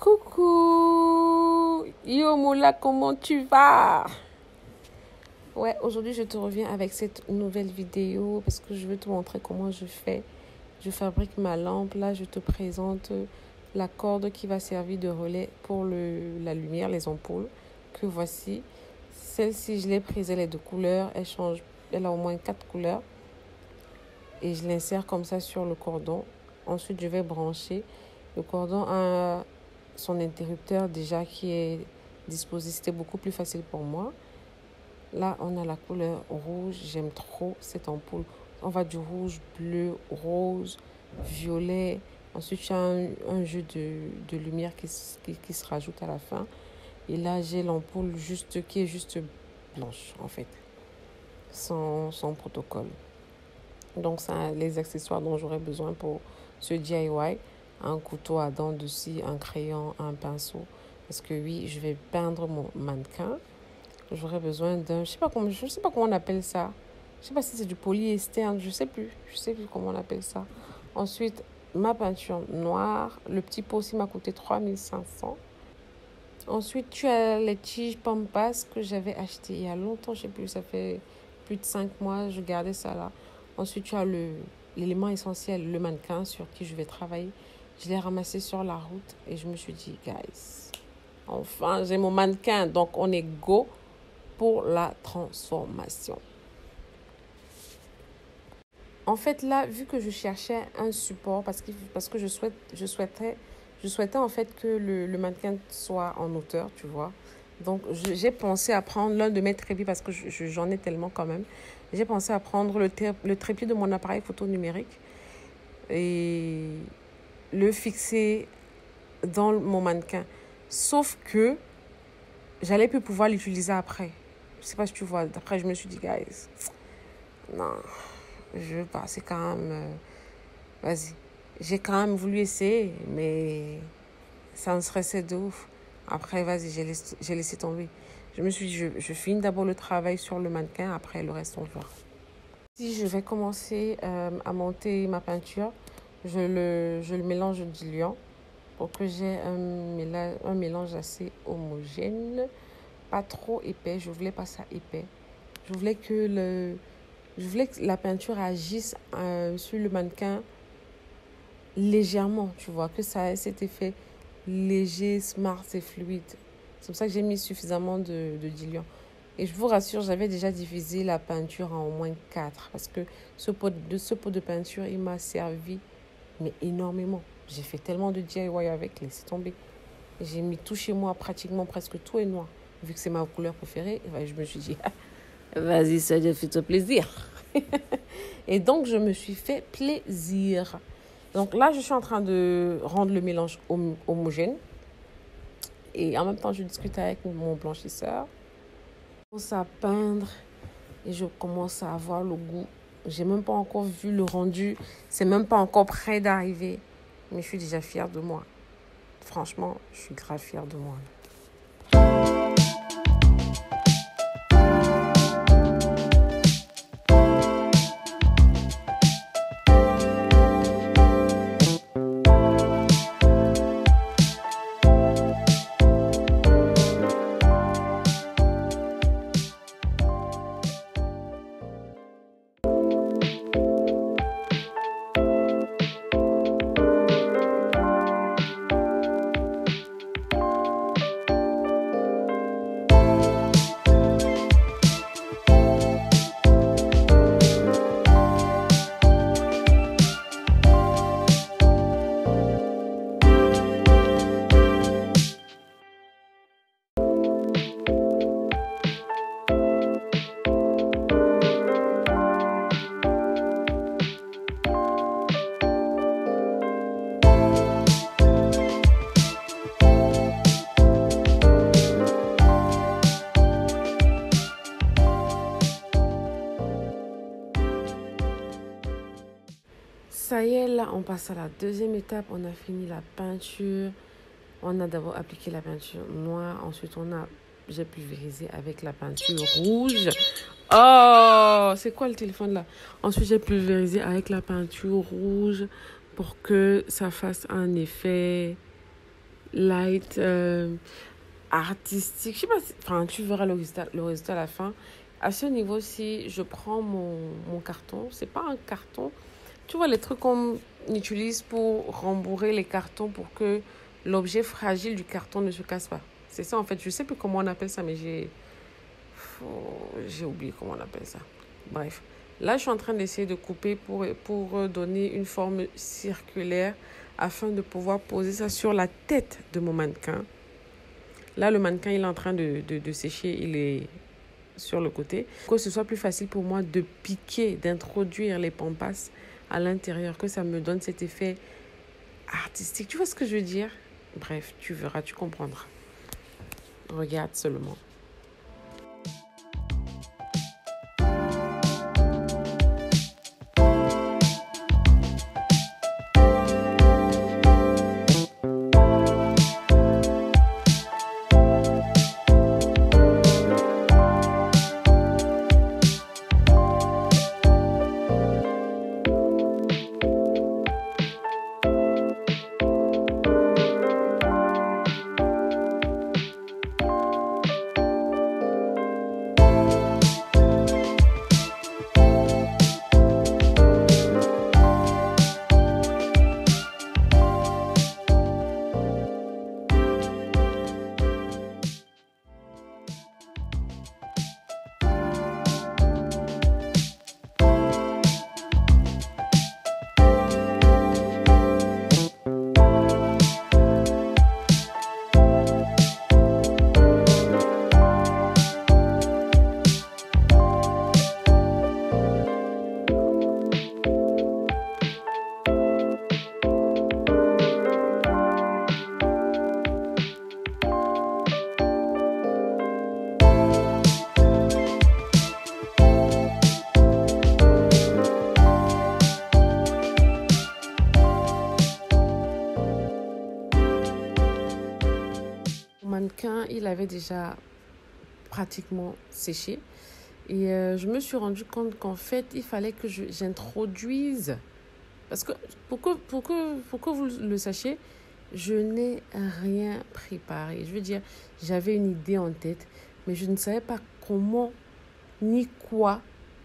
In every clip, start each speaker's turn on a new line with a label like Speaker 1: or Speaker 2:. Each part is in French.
Speaker 1: Coucou Yo Moula, comment tu vas? Ouais, aujourd'hui je te reviens avec cette nouvelle vidéo parce que je veux te montrer comment je fais. Je fabrique ma lampe. Là, je te présente la corde qui va servir de relais pour la lumière, les ampoules que voici. Celle-ci, je l'ai prise, elle est de couleur. Elle a au moins 4 couleurs. Et je l'insère comme ça sur le cordon. Ensuite, je vais brancher. Le cordon a son interrupteur déjà qui est disposé. C'était beaucoup plus facile pour moi. Là, on a la couleur rouge. J'aime trop cette ampoule. On va du rouge, bleu, rose, violet. Ensuite, il y a un jeu de lumière qui se rajoute à la fin. Et là, j'ai l'ampoule qui est juste blanche, en fait, sans protocole. Donc, c'est les accessoires dont j'aurais besoin pour ce DIY. Un couteau à dents dessus, un crayon, un pinceau. Parce que oui, je vais peindre mon mannequin. J'aurais besoin d'un... Je sais pas comment on appelle ça. Je sais pas si c'est du polyester, je sais plus comment on appelle ça. Ensuite, ma peinture noire. Le petit pot aussi m'a coûté 3500. Ensuite, tu as les tiges Pampas que j'avais achetées il y a longtemps. Je sais plus, ça fait plus de 5 mois. Je gardais ça là. Ensuite, tu as l'élément essentiel, le mannequin sur qui je vais travailler. Je l'ai ramassé sur la route et je me suis dit, guys, enfin, j'ai mon mannequin. Donc, on est go pour la transformation. En fait, là, vu que je cherchais un support, parce que je souhaitais en fait que le mannequin soit en hauteur, tu vois. Donc, j'ai pensé à prendre l'un de mes trépieds, parce que j'en ai tellement quand même. J'ai pensé à prendre le trépied de mon appareil photo numérique et le fixer dans mon mannequin. Sauf que j'allais plus pouvoir l'utiliser après. Je sais pas si tu vois. Après, je me suis dit, guys, non, je veux pas. C'est quand même... vas-y. J'ai quand même voulu essayer, mais ça me stressait de ouf. Après, vas-y, j'ai laissé tomber. Je me suis dit, je finis d'abord le travail sur le mannequin. Après, le reste, on verra. Si je vais commencer à monter ma peinture, je le mélange au diluant pour que j'ai un mélange assez homogène. Pas trop épais, je voulais pas ça épais. Je voulais que la peinture agisse sur le mannequin légèrement, tu vois, que ça ait cet effet léger, smart et fluide. C'est pour ça que j'ai mis suffisamment de diluant. Et je vous rassure, j'avais déjà divisé la peinture en au moins 4 parce que ce pot de peinture, il m'a servi mais énormément. J'ai fait tellement de DIY avec, laissez tomber. J'ai mis tout chez moi, pratiquement presque tout est noir. Vu que c'est ma couleur préférée, je me suis dit, vas-y, ça fait plaisir. Et donc, je me suis fait plaisir. Donc là, je suis en train de rendre le mélange homogène. Et en même temps, je discute avec mon blanchisseur. Je commence à peindre et je commence à avoir le goût. J'ai même pas encore vu le rendu. C'est même pas encore prêt d'arriver. Mais je suis déjà fière de moi. Franchement, je suis grave fière de moi. Ça y est, là, on passe à la deuxième étape. On a fini la peinture. On a d'abord appliqué la peinture noire. Ensuite, j'ai pulvérisé avec la peinture rouge. Oh, c'est quoi le téléphone là? Ensuite, j'ai pulvérisé avec la peinture rouge pour que ça fasse un effet light, artistique. Je sais pas enfin, tu verras le résultat à la fin. À ce niveau-ci, je prends mon carton. C'est pas un carton. Tu vois les trucs qu'on utilise pour rembourrer les cartons pour que l'objet fragile du carton ne se casse pas. C'est ça en fait. Je sais plus comment on appelle ça, mais j'ai oublié comment on appelle ça. Bref. Là, je suis en train d'essayer de couper pour donner une forme circulaire afin de pouvoir poser ça sur la tête de mon mannequin. Là, le mannequin, il est en train de sécher. Il est sur le côté. Que ce soit plus facile pour moi de piquer, d'introduire les pampas à l'intérieur, que ça me donne cet effet artistique. Tu vois ce que je veux dire? Bref, tu verras, tu comprendras. Regarde seulement. Mannequin, il avait déjà pratiquement séché. Et je me suis rendu compte qu'en fait, il fallait que j'introduise. Parce que pour que vous le sachiez, je n'ai rien préparé. Je veux dire, j'avais une idée en tête, mais je ne savais pas comment ni quoi,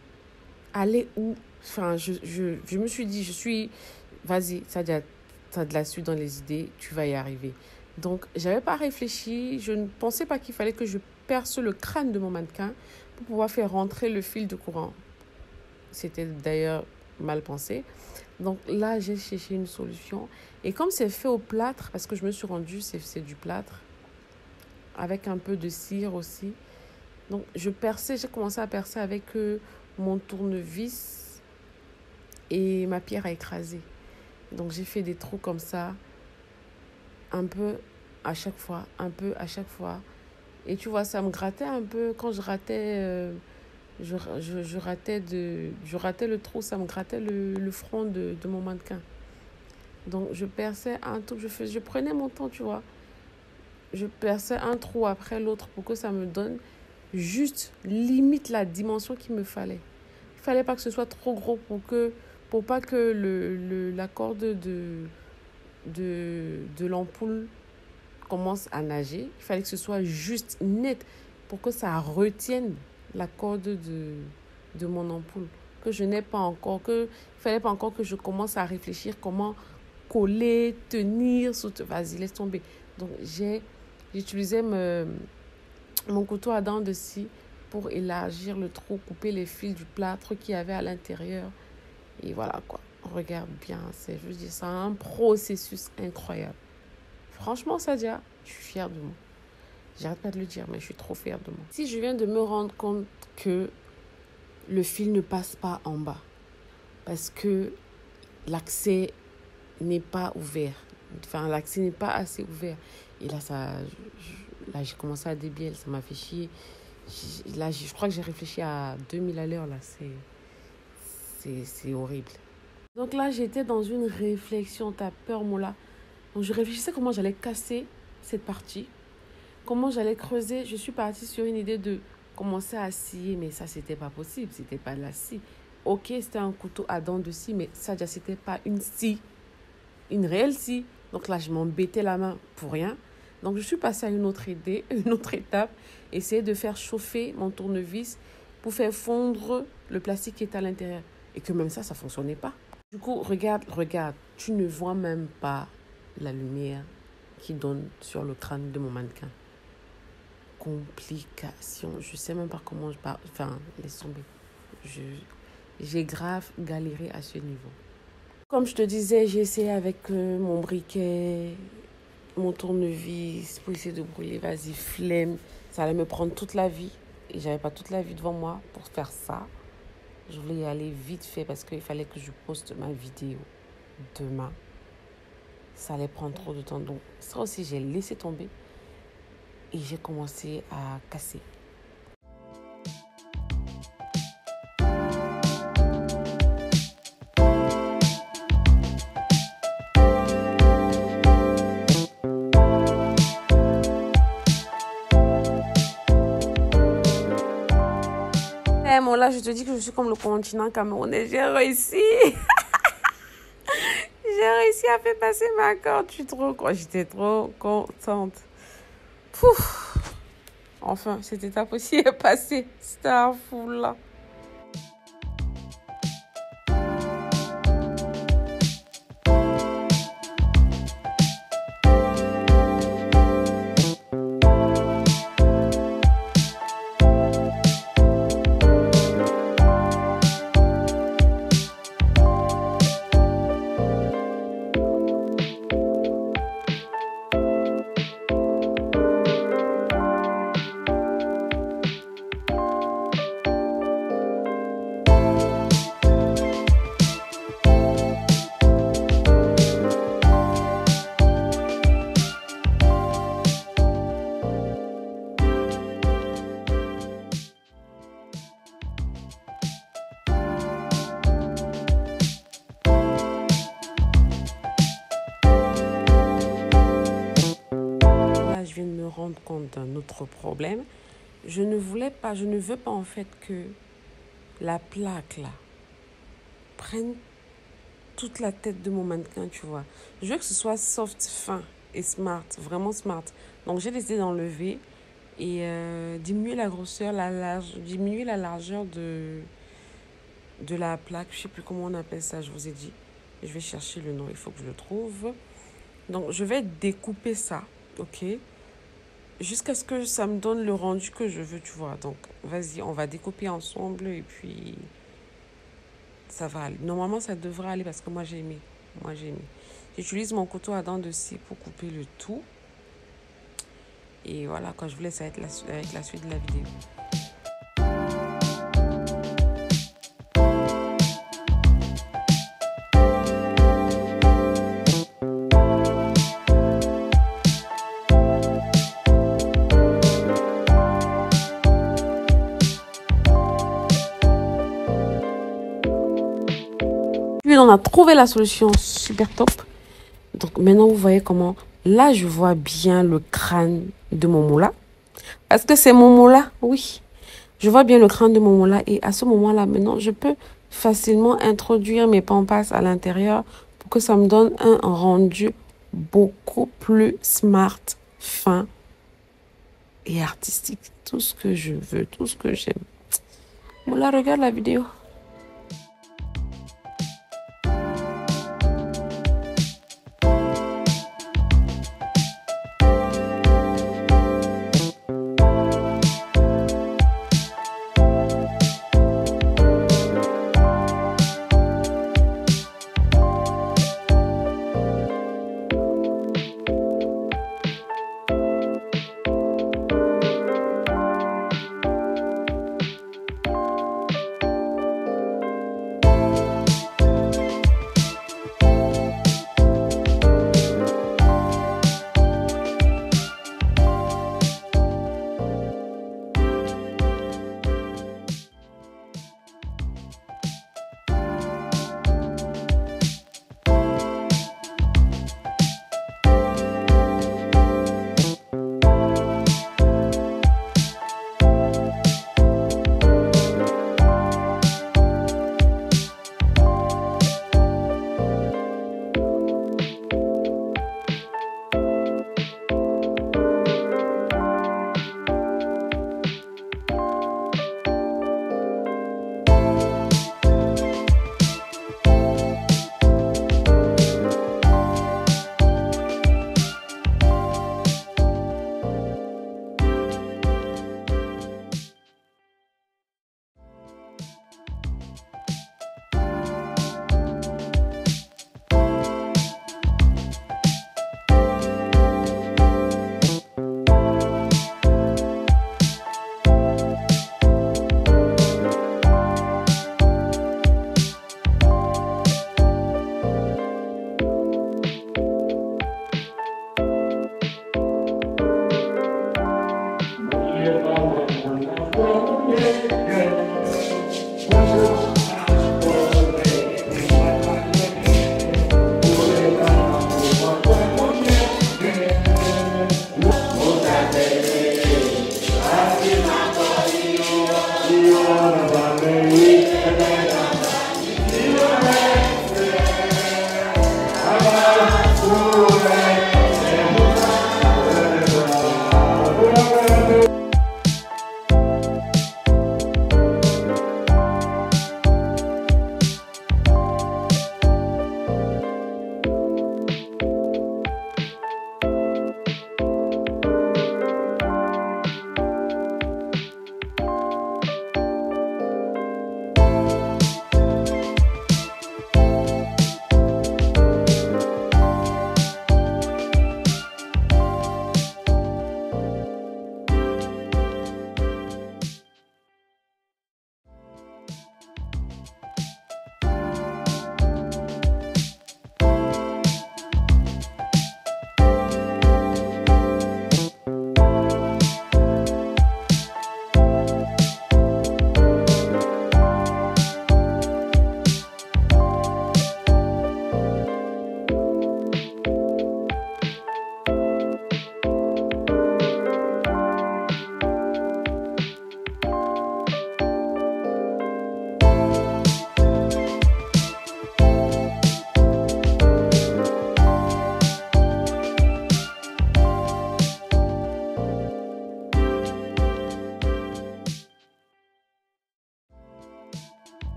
Speaker 1: aller où. Enfin, je me suis dit, vas-y, ça t'as de la suite dans les idées, tu vas y arriver. Donc, je n'avais pas réfléchi. Je ne pensais pas qu'il fallait que je perce le crâne de mon mannequin pour pouvoir faire rentrer le fil de courant. C'était d'ailleurs mal pensé. Donc là, j'ai cherché une solution. Et comme c'est fait au plâtre, parce que je me suis rendue, c'est du plâtre, avec un peu de cire aussi. Donc, j'ai commencé à percer avec mon tournevis et ma pierre à écraser. Donc, j'ai fait des trous comme ça, un peu à chaque fois, un peu à chaque fois. Et tu vois, ça me grattait un peu quand je ratais, je ratais le trou, ça me grattait le front de mon mannequin. Donc, je perçais un trou, je prenais mon temps, tu vois. Je perçais un trou après l'autre pour que ça me donne juste limite la dimension qu'il me fallait. Il fallait pas que ce soit trop gros pour pas que la corde de l'ampoule commence à nager. Il fallait que ce soit juste net pour que ça retienne la corde de mon ampoule. Que je n'ai pas encore, il fallait pas encore que je commence à réfléchir comment coller, tenir, vas-y, laisse tomber. Donc, j'utilisais mon couteau à dents de scie pour élargir le trou, couper les fils du plâtre qu'il y avait à l'intérieur. Et voilà quoi. Regarde bien, je veux dire, c'est un processus incroyable. Franchement, Sadia, je suis fière de moi. J'arrête pas de le dire, mais je suis trop fière de moi. Si je viens de me rendre compte que le fil ne passe pas en bas, parce que l'accès n'est pas ouvert. Enfin, l'accès n'est pas assez ouvert. Et là, là j'ai commencé à débiler, ça m'a fait chier. Là, je crois que j'ai réfléchi à 2000 à l'heure, là. C'est horrible. Donc là, j'étais dans une réflexion, t'as peur, moi, là. Donc, je réfléchissais comment j'allais casser cette partie, comment j'allais creuser. Je suis partie sur une idée de commencer à scier, mais ça, c'était pas possible, c'était pas de la scie. Ok, c'était un couteau à dents de scie, mais ça, déjà, c'était pas une scie, une réelle scie. Donc, Donc là, je m'embêtais la main pour rien. Donc, je suis passée à une autre idée, une autre étape. Essayer de faire chauffer mon tournevis pour faire fondre le plastique qui est à l'intérieur. Et que même ça ne fonctionnait pas. Du coup, regarde. Tu ne vois même pas la lumière qui donne sur le crâne de mon mannequin. Complication. Je ne sais même pas comment je parle. Enfin, laisse tomber. J'ai grave galéré à ce niveau. Comme je te disais, j'ai essayé avec mon briquet, mon tournevis pour essayer de brûler. Vas-y, flemme. Ça allait me prendre toute la vie. Et j'avais pas toute la vie devant moi pour faire ça. Je voulais y aller vite fait parce qu'il fallait que je poste ma vidéo demain. Ça allait prendre trop de temps. Donc ça aussi, j'ai laissé tomber. Et j'ai commencé à casser. Bon, là, je te dis que je suis comme le continent camerounais. J'ai réussi. J'ai réussi à faire passer ma corde. J'étais trop contente. Pouf. Enfin, cette étape aussi est passée. C'était un fou là. Je viens de me rendre compte d'un autre problème. Je ne veux pas en fait que la plaque là prenne toute la tête de mon mannequin, tu vois. Je veux que ce soit soft, fin et smart, vraiment smart. Donc j'ai décidé d'enlever et diminuer la grosseur, diminuer la largeur de la plaque. Je ne sais plus comment on appelle ça, je vous ai dit. Je vais chercher le nom, il faut que je le trouve. Donc je vais découper ça, ok? Jusqu'à ce que ça me donne le rendu que je veux, tu vois. Donc, vas-y, on va découper ensemble et puis ça va aller. Normalement, ça devrait aller parce que moi, j'ai aimé. J'utilise mon couteau à dents de scie pour couper le tout. Et voilà, quand je vous laisse avec la suite de la vidéo. Puis on a trouvé la solution super top. Donc maintenant, vous voyez comment... Là, je vois bien le crâne de Momola. Parce que c'est Momola, oui. Je vois bien le crâne de Momola. Et à ce moment-là, maintenant, je peux facilement introduire mes pampas à l'intérieur pour que ça me donne un rendu beaucoup plus smart, fin et artistique. Tout ce que je veux, tout ce que j'aime. Momola, regarde la vidéo.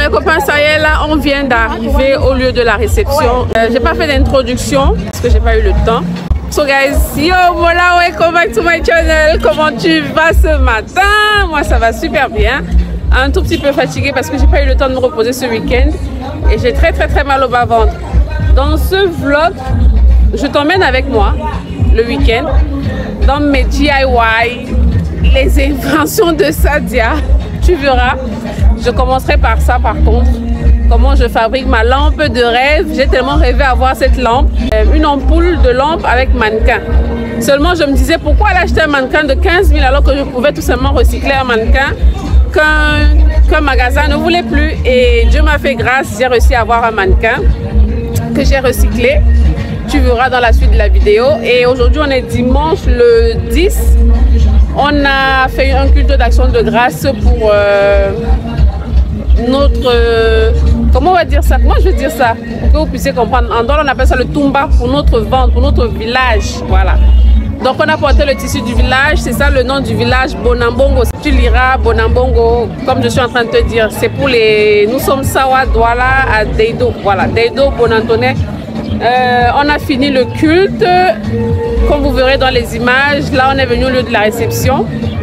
Speaker 1: les copains, ça y est, là, on vient d'arriver au lieu de la réception. J'ai pas fait d'introduction parce que j'ai pas eu le temps. So guys, yo, voilà, welcome back to my channel. Comment tu vas ce matin? Moi, ça va super bien. Un tout petit peu fatiguée parce que j'ai pas eu le temps de me reposer ce week-end. Et j'ai très mal au bas-ventre. Dans ce vlog, je t'emmène avec moi le week-end dans mes DIY, les inventions de Sadia. Tu verras. Je commencerai par ça par contre. Comment je fabrique ma lampe de rêve. J'ai tellement rêvé avoir cette lampe. Une ampoule de lampe avec mannequin. Seulement je me disais pourquoi aller acheter un mannequin de 15 000 alors que je pouvais tout simplement recycler un mannequin qu'un magasin ne voulait plus. Et Dieu m'a fait grâce, j'ai réussi à avoir un mannequin que j'ai recyclé. Tu verras dans la suite de la vidéo. Et aujourd'hui on est dimanche le 10. On a fait un culte d'action de grâce pour notre... comment on va dire ça? Comment je vais dire ça? Pour que vous puissiez comprendre. En Douala, on appelle ça le Tumba pour notre vente, pour notre village. Voilà. Donc on a porté le tissu du village. C'est ça le nom du village, Bonambongo. Tu liras Bonambongo, comme je suis en train de te dire. C'est pour les... Nous sommes Sawa, Douala, à Deido. Voilà, Deido, Bonantone. On a fini le culte. Comme vous verrez dans les images, là on est venu au lieu de la réception.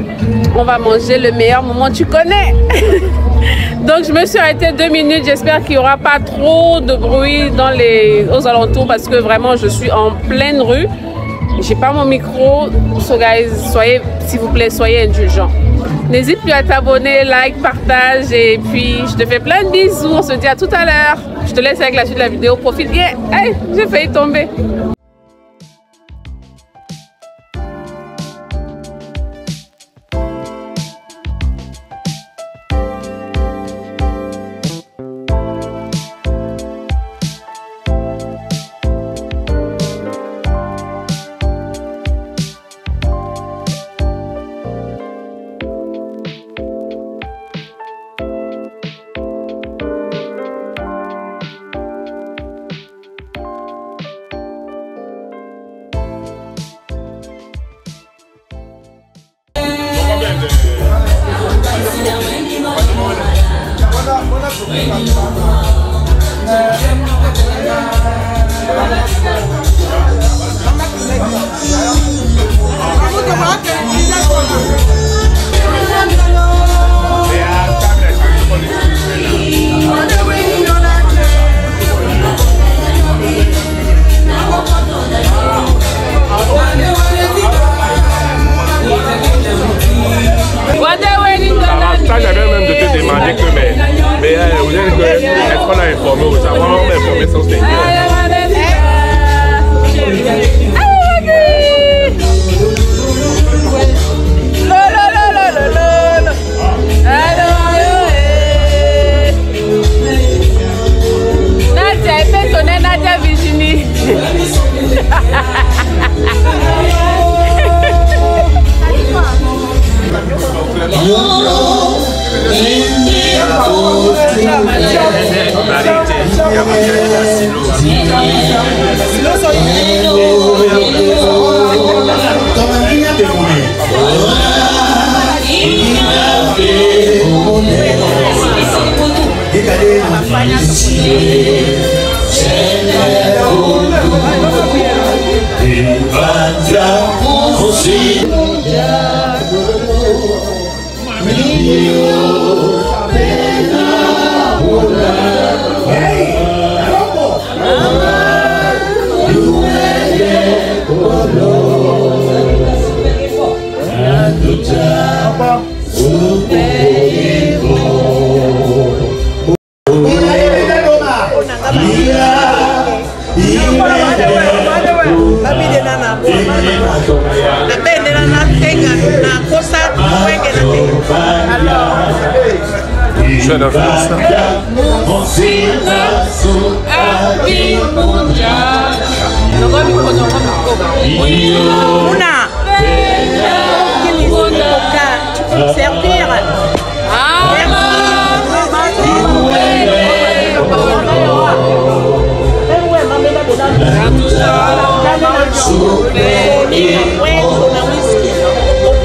Speaker 1: On va manger le meilleur moment, tu connais. Donc je me suis arrêtée 2 minutes. J'espère qu'il n'y aura pas trop de bruit aux alentours parce que vraiment je suis en pleine rue. J'ai pas mon micro. So guys, s'il vous plaît, soyez indulgents. N'hésite plus à t'abonner, like, partage et puis je te fais plein de bisous. On se dit à tout à l'heure. Je te laisse avec la suite de la vidéo. Profite bien. Hey, j'ai failli tomber.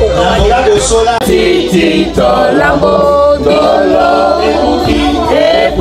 Speaker 2: Tito Lambo Dolo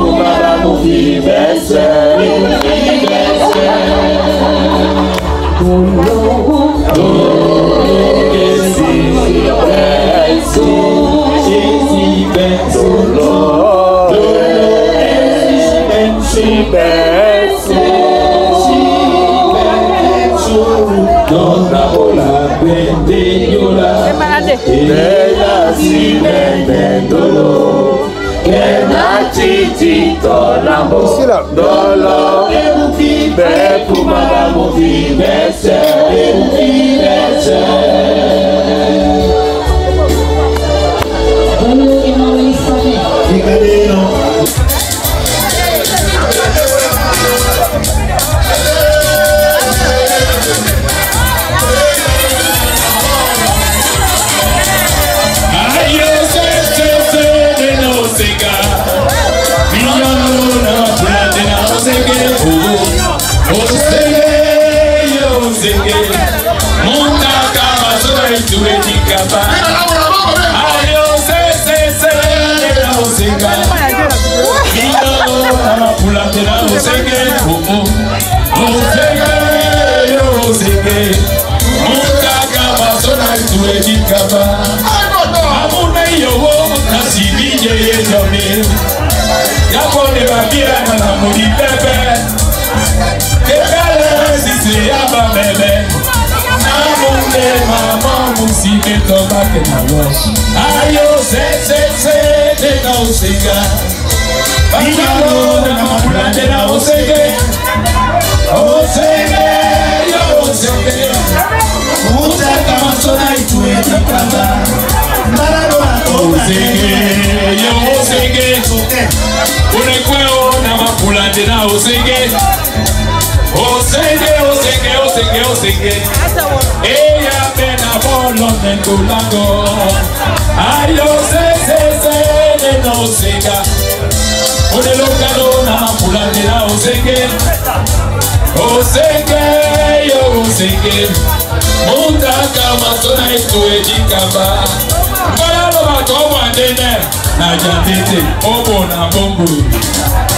Speaker 2: Najatete, obo na bongo.